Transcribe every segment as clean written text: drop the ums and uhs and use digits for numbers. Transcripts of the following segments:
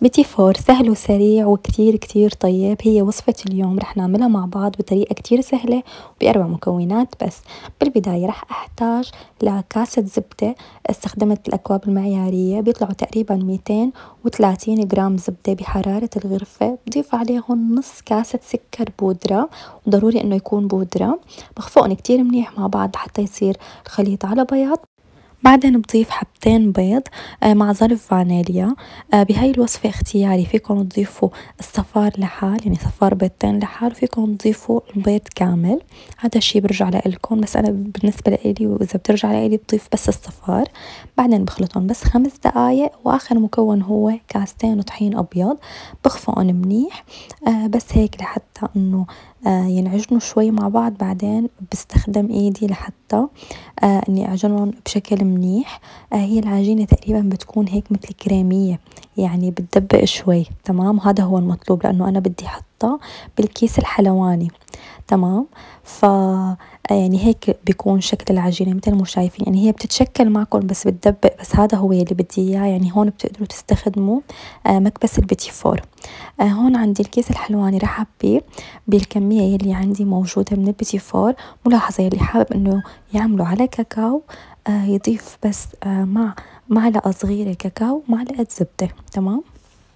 بيتي فور سهل وسريع وكتير كتير طيب. هي وصفة اليوم رح نعملها مع بعض بطريقة كتير سهلة وبأربع مكونات بس. بالبداية رح أحتاج لكاسة زبدة، استخدمت الأكواب المعيارية، بيطلعوا تقريبا 230 جرام زبدة بحرارة الغرفة. بضيف عليهم نص كاسة سكر بودرة، وضروري إنه يكون بودرة. بخفقهم كتير منيح مع بعض حتى يصير الخليط على بياض. بعدين بضيف حبتين بيض مع ظرف فانيليا. بهاي الوصفة اختياري، فيكم تضيفوا الصفار لحال، يعني صفار بيضتين لحال، وفيكم تضيفوا البيض كامل. هذا الشي برجع لإلكم، بس أنا بالنسبة لإلي وإذا بترجع لإلي بضيف بس الصفار. بعدين بخلطهم بس 5 دقايق، وآخر مكون هو كاستين طحين أبيض. بخفقهم منيح بس هيك لحتى إنه ينعجنوا شوي مع بعض. بعدين بستخدم ايدي لحتى اني اعجنهم بشكل منيح. هي العجينة تقريبا بتكون هيك مثل كريمية، يعني بتدبق شوي. تمام، وهذا هو المطلوب لانه انا بدي احطها بالكيس الحلواني. تمام، ف يعني هيك بيكون شكل العجينة مثل ما شايفين. يعني هي بتتشكل معكم بس بتدبق، بس هذا هو اللي بدي اياه. يعني هون بتقدروا تستخدموا مكبس البيتي فور. هون عندي الكيس الحلواني رح أعبيه بالكمية يلي عندي موجودة من البيتي فور. ملاحظة يلي حابب إنه يعملوا على كاكاو يضيف بس مع معلقة صغيرة كاكاو معلقة زبدة. تمام،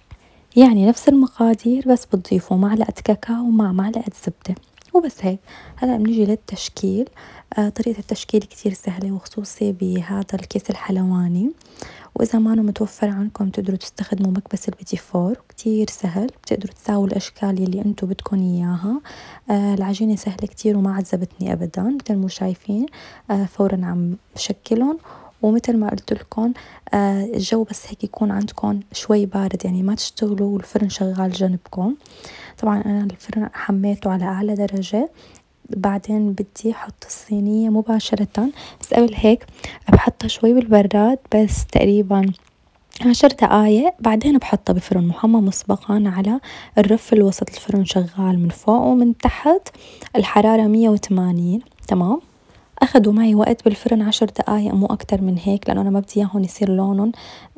يعني نفس المقادير بس بتضيفوا معلقة كاكاو مع معلقة زبدة وبس هيك. هلا بنيجي للتشكيل. طريقة التشكيل كتير سهلة وخصوصي بهذا الكيس الحلواني. وإذا ما متوفر عندكم تقدروا تستخدموا مكبس البيتي فور، كتير سهل. بتقدروا تساووا الأشكال اللي انتو بدكم إياها. العجينة سهلة كتير وما عذبتني أبدا مثل ما شايفين. فورا عم بشكلهم. ومثل ما قلت لكم الجو بس هيك يكون عندكم شوي بارد، يعني ما تشتغلوا والفرن شغال جنبكم. طبعا أنا الفرن حميته على أعلى درجة. بعدين بدي احط الصينية مباشرة، بس قبل هيك بحطها شوي بالبراد بس تقريبا 10 دقايق. بعدين بحطها بفرن محمى مسبقا على الرف الوسط. الفرن شغال من فوق ومن تحت، الحرارة 180. تمام، أخذوا معي وقت بالفرن 10 دقايق مو أكتر من هيك، لأنه أنا ما بدي إياهم يصير لونهم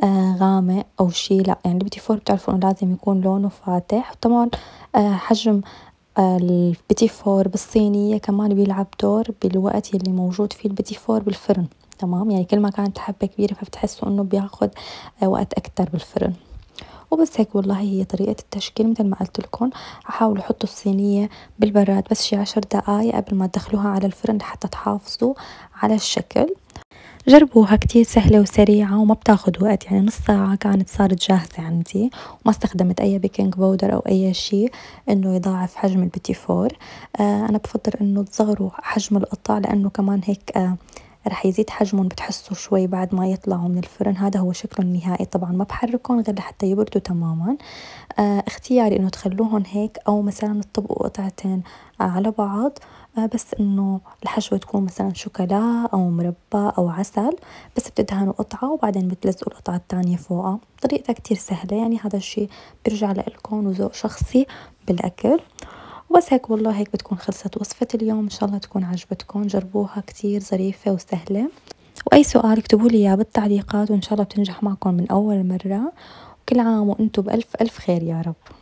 غامق أو شي. لا يعني البيتي فور بتعرفوا إنه لازم يكون لونه فاتح. وطبعا حجم البيتي فور بالصينية كمان بيلعب دور بالوقت يلي موجود فيه البيتي فور بالفرن. تمام، يعني كل ما كانت الحبة كبيرة فبتحسوا انه بياخد وقت اكتر بالفرن. وبس هيك والله هي طريقة التشكيل مثل ما قلت لكم. حاولوا حطوا الصينية بالبراد بس شي 10 دقايق قبل ما تدخلوها على الفرن لحتى تحافظوا على الشكل. جربوها، كتير سهلة وسريعة وما بتاخد وقت. يعني نص ساعة كانت صارت جاهزة عندي، وما استخدمت أي بيكنج بودر أو أي شيء إنه يضاعف حجم البيتي فور. أنا بفضل إنه تصغروا حجم القطع، لأنه كمان هيك رح يزيد حجمهم. بتحسوا شوي بعد ما يطلعوا من الفرن. هذا هو شكله النهائي. طبعا ما بحركهم غير لحتى يبردوا تماما. اختياري انه تخلوهم هيك او مثلا تطبقوا قطعتين على بعض. بس انه الحشوة تكون مثلا شوكولا او مربى او عسل. بس بتدهنوا قطعة وبعدين بتلزقوا القطعة التانية فوقها. طريقتها كتير سهلة، يعني هذا الشي بيرجع لإلكم وذوق شخصي بالأكل. وبس هيك والله هيك بتكون خلصت وصفة اليوم. إن شاء الله تكون عجبتكم. جربوها، كتير ظريفة وسهلة. وأي سؤال اكتبوا لي إياه بالتعليقات، وإن شاء الله بتنجح معكم من أول مرة. وكل عام وأنتم بألف ألف خير يا رب.